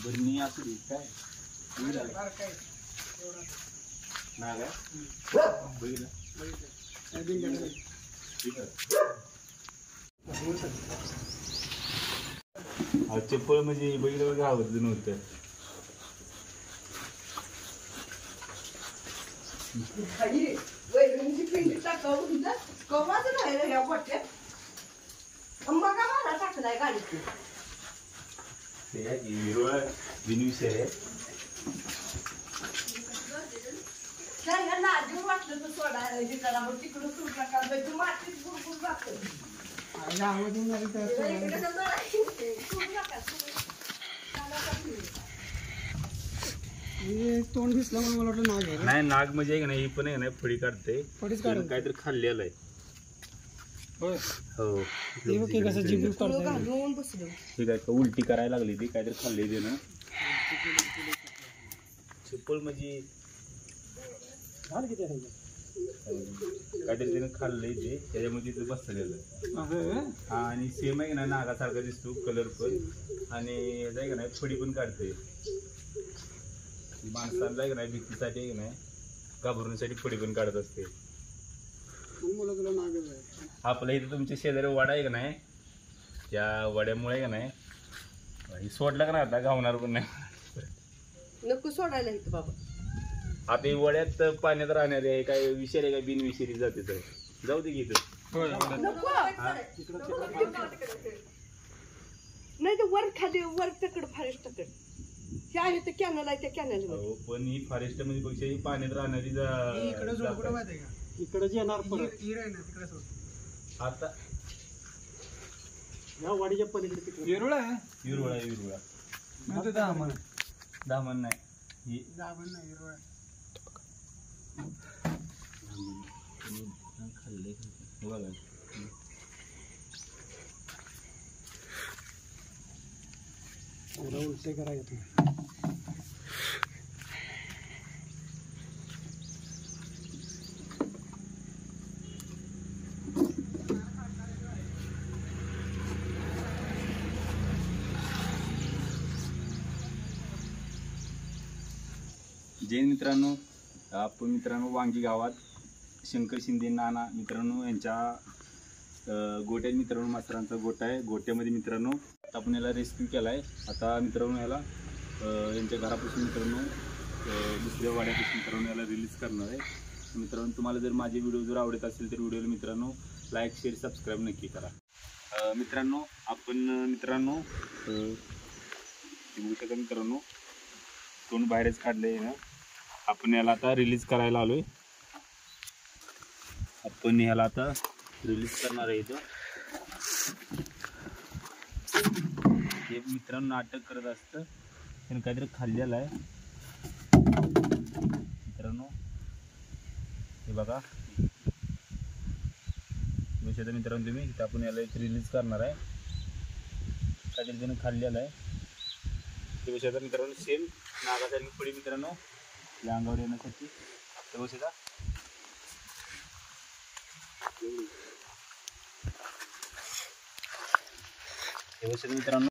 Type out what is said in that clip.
बरणी असू दे काय नाग बघितलं चप्पल म्हणजे बघितलं गावात नव्हतं. बिनविषय आहे. वाटलं तर सोडायला तिकडून सुटला मातीत भरपूर जातं. तोंड दिसलं म्हणून मला वाटलं नाग आहे. नाही नाग म्हणजे आहे का नाही, पण आहे नाही फळी काढते काहीतरी खाल्लेलं आहे. हो ठीक आहे. उलटी करायला लागली ती काहीतरी खाल्ली ते ना. चप्पल म्हणजे काहीतरी त्यानं खाल्लंय ते त्याच्यामध्ये ते बसलेलं. हा आणि सेम आहे ना नागासारखा दिसतो कलर पण. आणि जाय का नाही फडी पण काढते माणसाला जाय का नाही भीतीसाठी आहे नाही घाबरण्यासाठी फडी पण काढत असते. आपल्या इथे तुमच्या शेजारी वाडा आहे का नाही, त्या वाड्यामुळे का नाही सोडलं का नाही आता गावणार पण नाही. नको सोडायला इथं बाबा. आता वड्यात पाण्यात राहणार आहे काय विषारी आहे काय बिनविषारी जाते तर जाऊ दे की इथं. नाही तर वर खाली वर तकड फॉरेस्ट तकड हे आहे तर कॅनल आहे त्या कॅनल. पण ही फॉरेस्ट मध्ये पेक्षा ही पाण्यात राहणारी इकडे येणार आता या वाडीच्या पलीकडे विरुळा आहे. विरुळा आहे विरुळा दामन नाही विरुळा खाल्ले बघा. उलटे करायचे. जैन मित्रांनो, आपण मित्रांनो वांगी गावात शंकर शिंदे नाना मित्रांनो यांच्या गोट्यात मित्रांनो मास्तरांचा गोटा आहे. गोट्यामध्ये मित्रांनो आपण याला रेस्क्यू केला आहे. आता मित्रांनो याला यांच्या घरापासून मित्रांनो दुसऱ्या वाड्यापासून मित्रांनो याला रिलीज करणार आहे. मित्रांनो तुम्हाला जर माझे व्हिडिओ जर आवडत असेल तर व्हिडिओला मित्रांनो लाईक शेअर सबस्क्राईब नक्की करा. मित्रांनो आपण मित्रांनो बघू शकता मित्रांनो तोंड बाहेरच काढले ना. आपण याला आता रिलीज करायला आलोय. आपण याला आता रिलीज करणार आहे. इथं हे मित्रांनो नाटक करत असतं त्याने काहीतरी खाल्लेलं आहे मित्रांनो. हे बघा मित्रांनो तुम्ही इथं आपण याला एक रिलीज करणार आहे. काहीतरी त्याने खाल्लेलं आहे ते बघा मित्रांनो. सेम नागासारखी फळी मित्रांनो या अंगावर येण्यासाठी ते बघा. हे बघा मित्रांनो